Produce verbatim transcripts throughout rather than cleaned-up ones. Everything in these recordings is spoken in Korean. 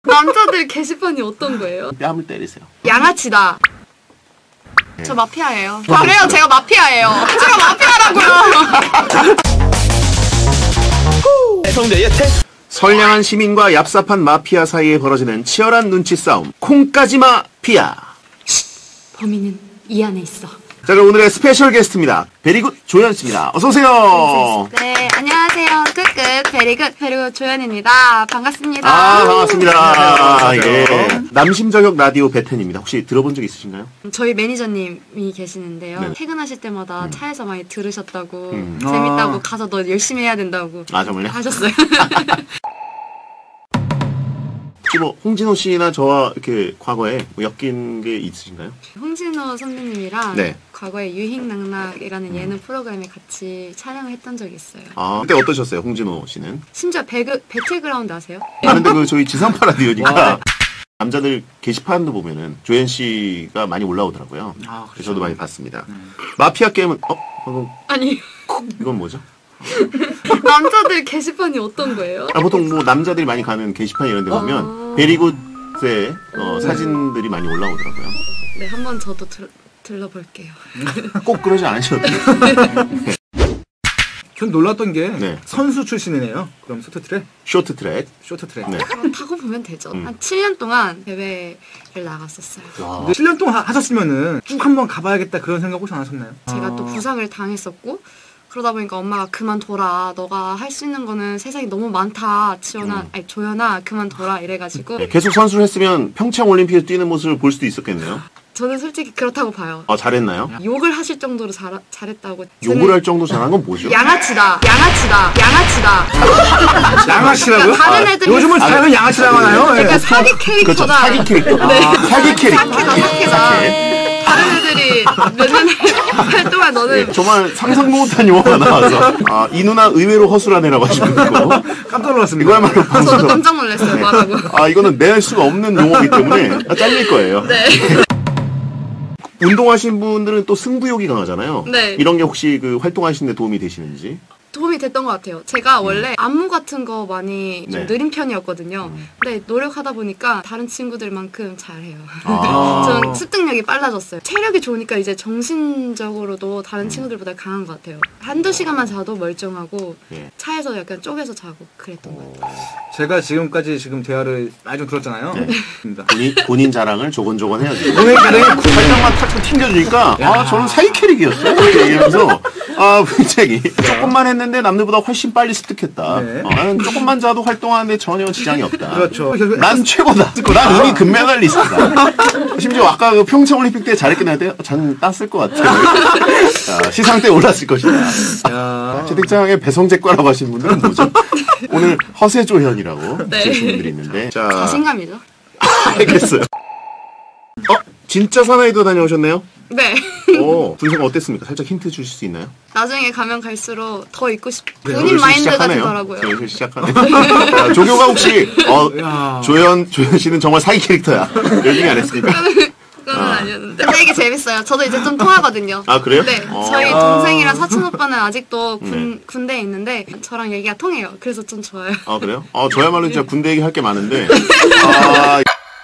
남자들 게시판이 어떤 거예요? 뺨을 때리세요. 양아치다. 네. 저 마피아예요. 그래요, 제가 마피아예요. 제가 마피아라고요. 성대의 태. 선량한 시민과 얍삽한 마피아 사이에 벌어지는 치열한 눈치 싸움. 콩까지 마피아. 범인은 이 안에 있어. 자, 그럼 오늘의 스페셜 게스트입니다. 베리굿 조연 씨입니다. 어서 오세요. 네, 안녕하세요. 끝끝 베리굿 베리굿 조연입니다. 반갑습니다. 아, 반갑습니다. 아, 예. 남심 저격 라디오 베텐입니다. 혹시 들어본 적 있으신가요? 저희 매니저님이 계시는데요. 네. 퇴근하실 때마다 음. 차에서 많이 들으셨다고 음. 재밌다고 아. 가서 너 열심히 해야 된다고 아, 정말요? 하셨어요. 혹시 뭐 홍진호 씨나 저와 이렇게 과거에 뭐 엮인 게 있으신가요? 홍진호 선배님이랑 네. 과거에 유행낙낙이라는 음. 예능 프로그램에 같이 촬영을 했던 적이 있어요. 아, 그때 어떠셨어요, 홍진호 씨는? 심지어 배그, 배틀그라운드 아세요? 아, 근데 그 저희 지상파 라디오니까 남자들 게시판도 보면은 조연 씨가 많이 올라오더라고요. 아, 그래서 저도 많이 봤습니다. 음. 마피아 게임은 어? 방금 아니 이건 뭐죠? 남자들 게시판이 어떤 거예요? 아, 보통 뭐 남자들이 많이 가는 게시판 이런 데 보면 어... 베리굿의 어, 사진들이 많이 올라오더라고요. 네, 한번 저도 들, 들러볼게요. 꼭 그러지 않으셔도 돼요. 전 놀랐던 게 네. 선수 출신이네요. 그럼 쇼트트랙? 쇼트트랙. 쇼트트랙. 네. 그렇다고 보면 되죠. 음. 한 칠 년 동안 대회를 나갔었어요. 근데 칠 년 동안 하, 하셨으면은 쭉 한번 가봐야겠다 그런 생각 혹시 안 하셨나요? 제가 아. 또 부상을 당했었고 그러다 보니까 엄마가 그만둬라. 너가 할 수 있는 거는 세상에 너무 많다. 지연아, 음. 아니 조연아 그만둬라 이래가지고 네, 계속 선수를 했으면 평창 올림픽에서 뛰는 모습을 볼 수도 있었겠네요. 저는 솔직히 그렇다고 봐요. 아, 잘했나요? 욕을 하실 정도로 잘, 잘했다고. 욕을 할 정도 잘한 건 뭐죠? 양아치다. 양아치다. 양아치다. 양아치라고요? 다른 애들이 요즘은 사람은 양아치라고 하나요? 그러니까 네. 사기 캐릭터다. 그렇죠, 사기 캐릭터. 네. 아, 사기 캐릭터. 사기다, 사기다. 다른 애들이 몇 년 활동한 너는 네, 정말 상상도 못한 용어가 나와서 아, 이 누나 의외로 허술한 애라고 하시고 깜짝 놀랐습니다. 이거야말로 방송 저도 깜짝 놀랐어요. 말하고. 아, 이거는 낼 수가 없는 용어이기 때문에 아, 잘릴 거예요. 네. 운동하신 분들은 또 승부욕이 강하잖아요. 네. 이런 게 혹시 그 활동하시는 데 도움이 되시는지? 도움이 됐던 것 같아요. 제가 원래 안무 같은 거 많이 좀 네. 느린 편이었거든요. 음. 근데 노력하다 보니까 다른 친구들만큼 잘해요. 아. 전 습득력이 빨라졌어요. 체력이 좋으니까 이제 정신적으로도 다른 친구들보다 강한 것 같아요. 한두 시간만 자도 멀쩡하고 예. 차에서 약간 쪼개서 자고 그랬던 것 같아요. 제가 지금까지 지금 대화를 많이 좀 들었잖아요. 네. 네. 본인, 본인 자랑을 조곤조곤 해야죠. 오늘 가능해 살짝만 탁 튕겨주니까 아, 저는 사기 캐릭이었어요. 이렇게 얘기하면서 아, 굉장히 조금만 했는데 남들보다 훨씬 빨리 습득했다. 네. 어, 나는 조금만 자도 활동하는데 전혀 지장이 없다. 그렇죠. 난 최고다. 난 은희 금메달리스트다. 심지어 아까 그 평창올림픽 때 잘했긴 한데 저는 땄을 것 같아요. 자, 시상 때 올랐을 것이다. 야. 채팅창에 배성재과라고 하시는 분들은 뭐죠? 오늘 허세조현이라고 네. 계신 분들이 있는데 자, 자신감이죠. 알겠어요. 어? 진짜 사나이도 다녀오셨네요? 네. 오, 분석 어땠습니까? 살짝 힌트 주실 수 있나요? 나중에 가면 갈수록 더 있고 싶. 네, 본인 마인드가 되더라고요. 슬슬 시작하네요. 자, 조교가 혹시 어, 야. 조연 조연 씨는 정말 사기 캐릭터야. 열중히 안 했으니까. 그건 아. 아니었는데. 근데 이게 재밌어요. 저도 이제 좀 통하거든요. 아, 그래요? 네. 어. 저희 동생이랑 사촌 오빠는 아직도 군, 네. 군대에 있는데 저랑 얘기가 통해요. 그래서 좀 좋아요. 아, 그래요? 어, 저야말로 진짜 군대 얘기 할 게 많은데. 아,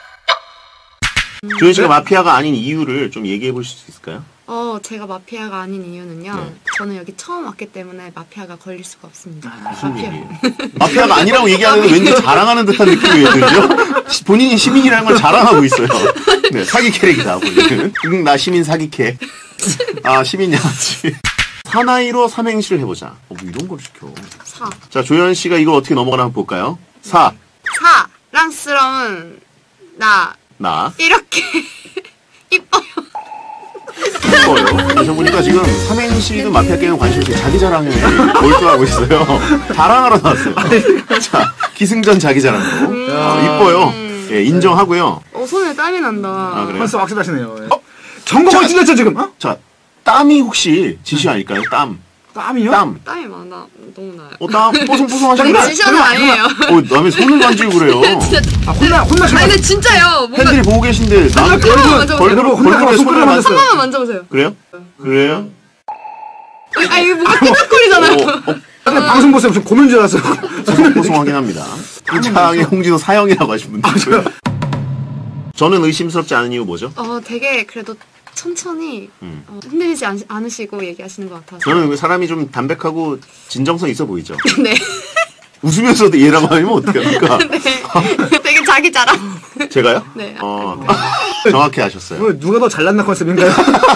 조연 씨가 마피아가 아닌 이유를 좀 얘기해 보실 수 있을까요? 어, 제가 마피아가 아닌 이유는요. 네. 저는 여기 처음 왔기 때문에 마피아가 걸릴 수가 없습니다. 무슨 마피아. 얘기예요? 마피아가 아니라고 얘기하는 왠지 자랑하는 듯한 느낌이 들죠? 본인이 시민이라는 걸 자랑하고 있어요. 네, 사기 캐릭이다, 본인은. 응, 나 시민 사기 캐. 아, 시민 양아치. 사나이로 삼행시를 해보자. 어, 뭐 이런 걸 시켜. 사. 자, 조연 씨가 이걸 어떻게 넘어가나 한번 볼까요? 사. 사랑스러운 나. 나. 이렇게 이뻐요. 이뻐요. 그래서 보니까 지금 삼행시든 마피아 게임 관심 없이 자기 자랑에 몰두하고 있어요. 자랑하러 나왔어요. 자, 기승전 자기 자랑으로. 음. 아, 이뻐요. 예, 인정하고요. 어, 손에 땀이 난다. 아, 그래요? 벌써 확실하시네요. 예. 어? 전공을 찔렸죠 지금? 어? 자, 땀이 혹시 지시 아닐까요? 땀. 땀이요? 땀. 땀이 많아. 너무 나요. 어, 땀 뽀송뽀송하시는 근데 거. 지셔는 아니에요. 어, 남의 손을 만지고 그래요. 아, 혼나 혼나시면 아니 근데 진짜요. 뭔가 팬들이 보고 계신데 남의 한 번만 만져보세요. 벌금 혼나- 벌금에 손을 손가락 만 한 번만 만져보세요. 그래요? 그래요? 아 이거 뭔가 삐딱거리잖아요. 어, 어, 근데 방송 보세요. 무슨 고민 줄 알았어. 소송 소송 확인합니다. 부장의 홍진호 사형이라고 하신 분들 있고요. 저는 의심스럽지 않은 이유 뭐죠? 어, 되게 그래도 천천히 음. 어, 흔들리지 않, 않으시고 얘기하시는 것 같아서. 저는 사람이 좀 담백하고 진정성 있어 보이죠? 네. 웃으면서도 얘라고 하면 어떡합니까? 네. 되게 자기 자랑. 제가요? 네. 어, 정확히 아셨어요. 오늘 누가 더 잘났나 컨셉인가요?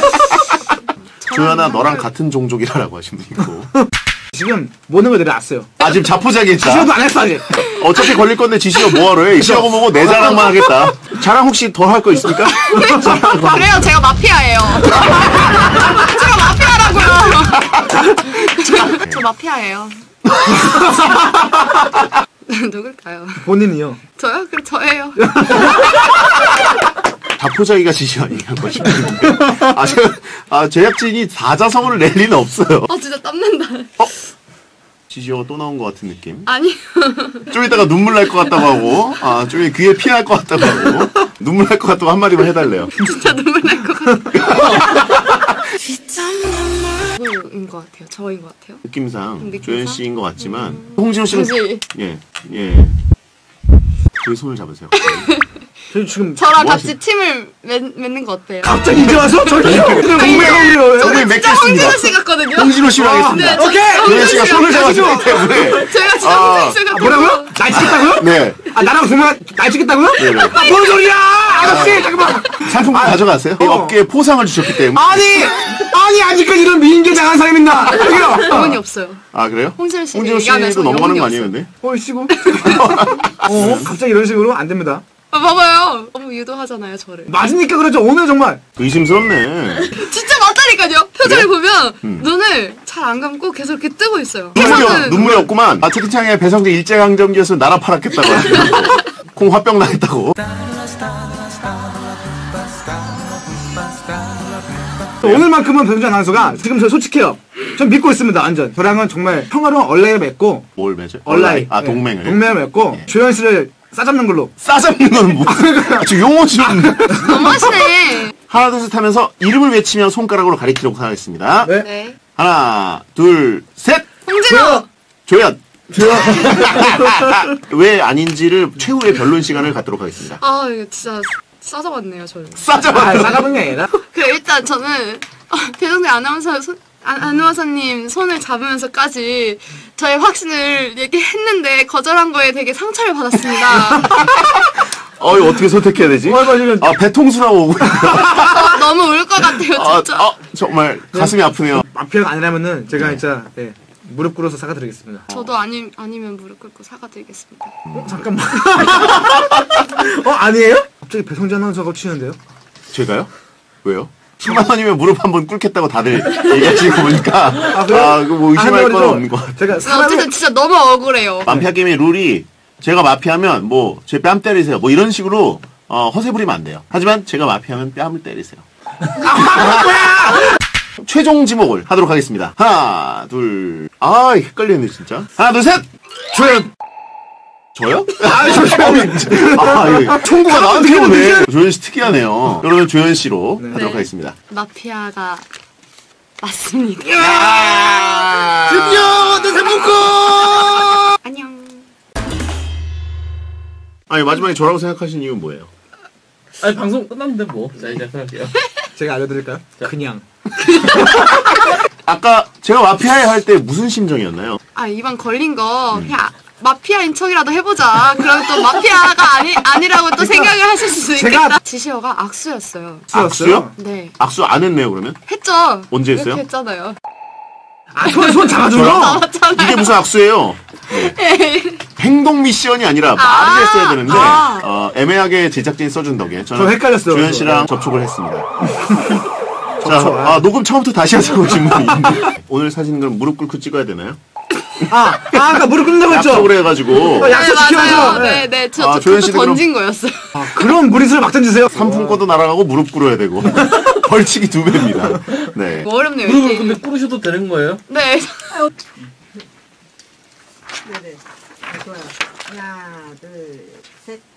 조연아 너랑 같은 종족이라고 하신 분 있고. 지금 모든 걸 내려놨어요. 아 지금 자포자기했다. 지시도 안 했어 아직. 어차피 걸릴 건데 지시가 뭐하러 해? 지시하고 뭐고 내 자랑만 하겠다. 자랑 혹시 더 할 거 있습니까? 그래요, 제가 마피아예요. 제가 마피아라고요. 저, 저 마피아예요. 누굴까요? 본인이요. 저요? 그래 저예요. 자포자기가 지시 아니냐는 것인데. 아 제가 아 제작진이 사자성어를 낼 리는 없어요. 아 진짜 땀난다. 어? 지시어가 또 나온 것 같은 느낌. 아니요. 좀 이따가 눈물 날 것 같다고 하고, 아, 좀 귀에 피 날 것 같다고 하고, 눈물 날 것 같다고 한마디만 해달래요. 진짜 눈물 날 것 같아요. 누구인 것 같아요? 저인 것 같아요? 느낌상, 느낌상? 조연 씨인 것 같지만, 홍진호 씨는, 그치? 예, 예. 저희 손을 잡으세요. 저희 지금 저랑 뭐 같이 하시- 팀을 맺, 맺는 거 어때요? 갑자기 이제 와서 저희요. 동맹, 동맹 진짜 맺겠습니다. 홍진호 씨 같거든요? 홍진호 씨로 아, 하겠습니다. 네, 저 오케이! 진짜 조연 씨가 홍진호 손을 씨가 잡아주기 가시죠. 때문에. 제가 진짜 아, 홍진호 씨 같거든요. 뭐라고요? 날 찍겠다고요? 네. 아 나랑 정말 날 찍겠다고요? 네, 네. 아, 뭔 소리야! 아저씨 잠깐만. 상품권 가져가세요. 이 어. 어깨에 포상을 주셨기 때문에. 아니 아니 아직까지 이런 미인계 당한 사람 있나? 여기요. 영혼이 없어요. 아, 그래요? 홍진호 씨 홍진호 얘기하면서 씨도 넘어가는 거 영혼이 아니에요, 근데? 어이씨고. 어 갑자기 이런 식으로 안 됩니다. 아, 봐봐요. 너무 유도하잖아요, 저를. 맞으니까 그러죠. 오늘 정말 의심스럽네. 진짜 맞다니까요. 표정을 그래? 보면 음. 눈을 잘 안 감고 계속 이렇게 뜨고 있어요. 눈물이, 없, 해서는 눈물이 없구만. 아, 채팅창에 배성재 일제강점기였으면 나라 팔았겠다고. 콩 화병 나겠다고. 오늘만큼은 배성재 아나운서가 지금 저 솔직해요. 전 믿고 있습니다. 완전. 저랑은 정말 평화로운 얼라이를 맺고 뭘 맺어요? 얼라이. 아, 네. 동맹을. 동맹을 맺고 예. 조현 씨를 싸잡는 걸로. 싸잡는 건 뭐. 아, 지금 용어 좀. 너무하시네. 하나, 둘, 셋 하면서 이름을 외치면 손가락으로 가리키도록 하겠습니다. 네. 네. 하나, 둘, 셋! 홍진호! 조연! 왜 아닌지를 최후의 변론 시간을 갖도록 하겠습니다. 아, 이거 진짜 싸잡았네요, 저를. 아, 싸잡아! 싸잡은 게 아니라. 그 일단 저는 어, 배성재 아나운서 손, 아, 아나운서님 손을 잡으면서까지 저의 확신을 얘기했는데 거절한 거에 되게 상처를 받았습니다. 어, 이거 어떻게 선택해야 되지? 어, 이거 지금 아, 배통수라고 오고 있다. 어, 너무 울 것 같아요, 아, 진짜. 아, 정말 가슴이 아프네요. 마피아가 아니라면은 제가 진짜 예, 무릎 꿇어서 사과드리겠습니다. 저도 아니, 아니면 무릎 꿇고 사과드리겠습니다. 어, 잠깐만. 어 아니에요? 갑자기 배성재 아나운서가 치는데요? 제가요? 왜요? 십만 원이면 무릎 한번 꿇겠다고 다들 얘기하시는 거 보니까 아, 그래요? 그거 뭐 의심할 아, 건 근데 없는 것 같아요. 제가 근데 사람을 어쨌든 진짜 너무 억울해요. 마피아 게임의 룰이 제가 마피아면 뭐 제 뺨 때리세요 뭐 이런 식으로 어, 허세 부리면 안 돼요. 하지만 제가 마피아면 뺨을 때리세요. 최종 지목을 하도록 하겠습니다. 하나, 둘, 아 헷갈리네 진짜. 하나, 둘, 셋. 조연. 저요? 아, 아, 예. 총구가 나한테 오네. 조현 씨 특이하네요. 그러면 조현 씨로 네. 하도록 네. 하겠습니다. 마피아가 맞습니다. 드디어 내 상품권! 안녕. 아니 마지막에 저라고 생각하신 이유는 뭐예요? 아니 방송 끝났는데 뭐. 자 이제 할게요. 제가 알려드릴까요? 그냥. 아까 제가 마피아에 할 때 무슨 심정이었나요? 아, 이번 걸린 거 그냥 마피아인 척이라도 해보자. 그러면 또 마피아가 아니, 아니라고 또 생각을 하실 수 제가- 있겠다. 지시어가 악수였어요. 악수요? 네. 악수 안 했네요 그러면? 했죠. 언제 했어요? 이렇게 했잖아요. 아, 손, 손 잡아준 거? 맞잖아요. 이게 무슨 악수예요? 네. 행동 미션이 아니라 말을 했어야 되는데 아. 어, 애매하게 제작진이 써준 덕에 저는 저 헷갈렸어요. 조현 씨랑 접촉을 했습니다. 자, 아, 녹음 처음부터 다시 하자고 오신 분이 있는데 오늘 사진 그럼 무릎 꿇고 찍어야 되나요? 아, 아, 아까 무릎 꿇는다고 했죠? 약속을 해가지고 어, 약속 네, 맞아요. 지켜야죠. 네, 네. 네. 저, 아, 저, 조현 저도 씨도 그럼- 던진 거였어요. 아, 그런 무리수를 막 던지세요? 상품권도 날아가고 무릎 꿇어야 되고 벌칙이 두 배입니다. 네. 뭐 어렵네요. 무릎을 이게. 근데 꿇으셔도 되는 거예요? 네. 네네. 좋아요. 하나, 둘, 셋.